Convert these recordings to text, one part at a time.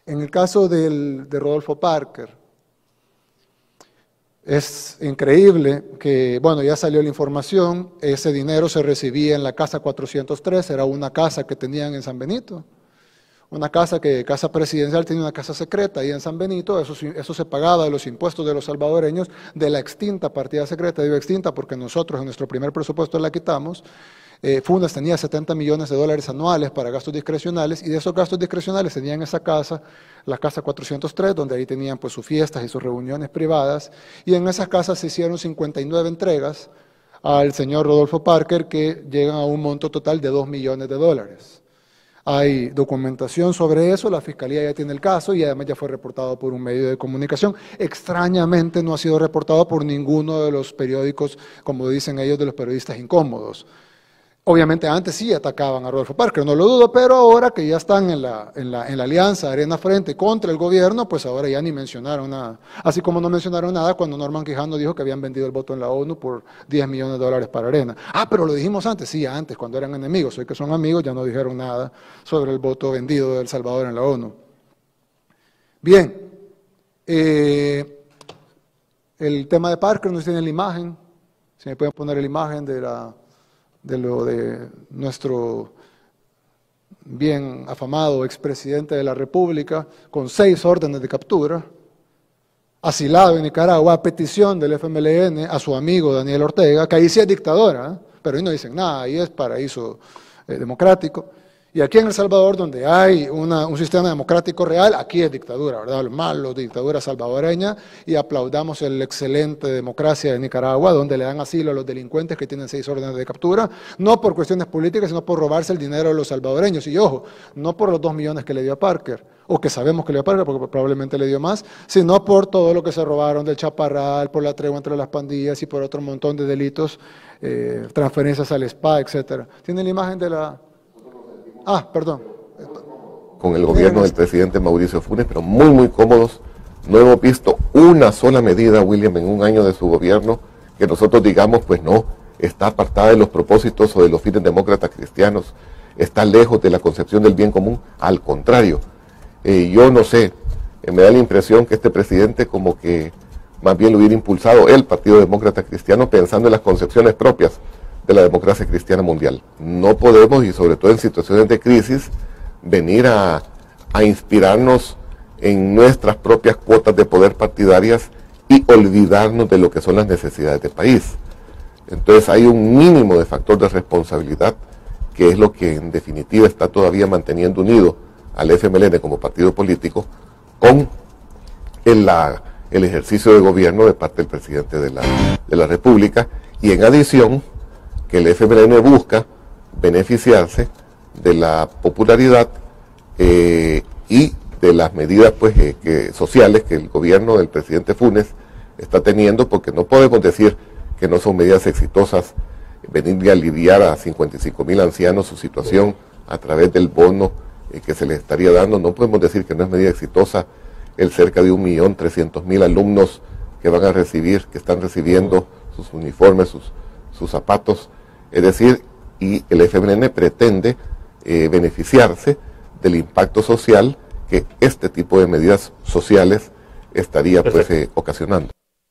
En el caso de Rodolfo Parker, es increíble que, bueno, ya salió la información, ese dinero se recibía en la casa 403, era una casa que tenían en San Benito, una casa presidencial, tenía una casa secreta ahí en San Benito, eso se pagaba de los impuestos de los salvadoreños, de la extinta partida secreta, digo extinta porque nosotros en nuestro primer presupuesto la quitamos. Funes tenía 70 millones de dólares anuales para gastos discrecionales, y de esos gastos discrecionales tenían esa casa, la casa 403, donde ahí tenían pues sus fiestas y sus reuniones privadas, y en esas casas se hicieron 59 entregas al señor Rodolfo Parker, que llegan a un monto total de 2 millones de dólares. Hay documentación sobre eso, la Fiscalía ya tiene el caso y además ya fue reportado por un medio de comunicación. Extrañamente no ha sido reportado por ninguno de los periódicos, como dicen ellos, de los periodistas incómodos. Obviamente antes sí atacaban a Rodolfo Parker, no lo dudo, pero ahora que ya están en la alianza Arena Frente contra el gobierno, pues ahora ya ni mencionaron nada. Así como no mencionaron nada cuando Norman Quijano dijo que habían vendido el voto en la ONU por 10 millones de dólares para Arena. Ah, pero lo dijimos antes, sí, antes, cuando eran enemigos. Hoy que son amigos ya no dijeron nada sobre el voto vendido de El Salvador en la ONU. Bien, el tema de Parker, no tiene la imagen, si me pueden poner la imagen de nuestro bien afamado expresidente de la República, con 6 órdenes de captura, asilado en Nicaragua a petición del FMLN a su amigo Daniel Ortega, que ahí sí es dictadora, pero ahí no dicen nada, ahí es paraíso democrático. Y aquí en El Salvador, donde hay un sistema democrático real, aquí es dictadura, ¿verdad? Lo malo, dictadura salvadoreña, y aplaudamos la excelente democracia de Nicaragua, donde le dan asilo a los delincuentes que tienen 6 órdenes de captura, no por cuestiones políticas, sino por robarse el dinero de los salvadoreños. Y ojo, no por los 2 millones que le dio a Parker, o que sabemos que le dio a Parker, porque probablemente le dio más, sino por todo lo que se robaron del Chaparral, por la tregua entre las pandillas y por otro montón de delitos, transferencias al SPA, etcétera. ¿Tiene la imagen de la...? Ah, perdón. Con el gobierno del presidente Mauricio Funes, pero muy cómodos. No hemos visto una sola medida, William, en un año de su gobierno que nosotros digamos, pues no, está apartada de los propósitos o de los fines demócratas cristianos, está lejos de la concepción del bien común. Al contrario, yo no sé, me da la impresión que este presidente como que más bien lo hubiera impulsado el Partido Demócrata Cristiano pensando en las concepciones propias de la democracia cristiana mundial. No podemos, y sobre todo en situaciones de crisis, venir a inspirarnos en nuestras propias cuotas de poder partidarias y olvidarnos de lo que son las necesidades del país. Entonces hay un mínimo de factor de responsabilidad, que es lo que en definitiva está todavía manteniendo unido al FMLN como partido político con el ejercicio de gobierno de parte del presidente de la República, y en adición que el FMLN busca beneficiarse de la popularidad y de las medidas pues, sociales que el gobierno del presidente Funes está teniendo, porque no podemos decir que no son medidas exitosas, venir a aliviar a 55,000 ancianos su situación a través del bono que se les estaría dando. No podemos decir que no es medida exitosa el cerca de 1.300.000 alumnos que van a recibir, que están recibiendo sus uniformes, sus zapatos. Es decir, y el FMLN pretende beneficiarse del impacto social que este tipo de medidas sociales estaría pues, ocasionando.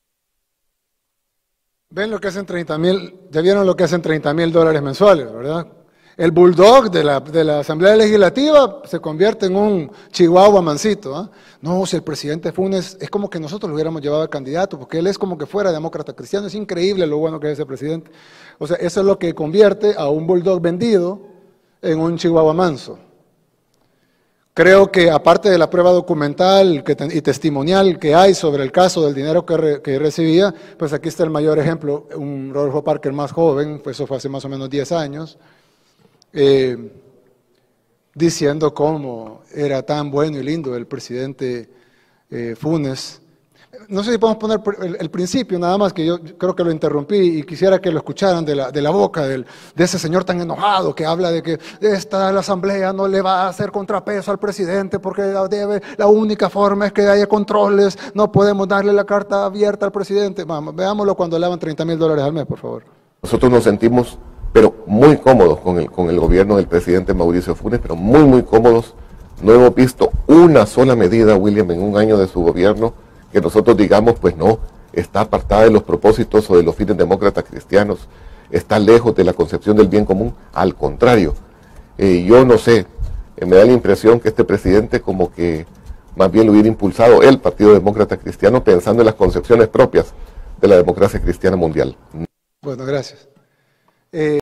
Ven lo que hacen 30,000, ya vieron lo que hacen 30,000 dólares mensuales, ¿verdad? El bulldog de la Asamblea Legislativa se convierte en un chihuahua mansito, ¿eh? No, si el presidente Funes, es como que nosotros lo hubiéramos llevado a candidato, porque él es como que fuera demócrata cristiano, es increíble lo bueno que es ese presidente. O sea, eso es lo que convierte a un bulldog vendido en un chihuahua manso. Creo que aparte de la prueba documental y testimonial que hay sobre el caso del dinero que recibía, pues aquí está el mayor ejemplo, un Rodolfo Parker más joven, pues eso fue hace más o menos 10 años, diciendo cómo era tan bueno y lindo el presidente Funes. No sé si podemos poner el principio, nada más, que yo creo que lo interrumpí y quisiera que lo escucharan de la boca de ese señor tan enojado que habla de que la asamblea no le va a hacer contrapeso al presidente porque la única forma es que haya controles, no podemos darle la carta abierta al presidente. Vamos, veámoslo cuando le daban 30,000 dólares al mes, por favor. Nosotros nos sentimos, pero muy cómodos con el gobierno del presidente Mauricio Funes, pero muy cómodos, No hemos visto una sola medida, William, en un año de su gobierno que nosotros digamos, pues no, está apartada de los propósitos o de los fines demócratas cristianos, está lejos de la concepción del bien común. Al contrario, yo no sé, me da la impresión que este presidente como que más bien lo hubiera impulsado el Partido Demócrata Cristiano pensando en las concepciones propias de la democracia cristiana mundial. Bueno, gracias.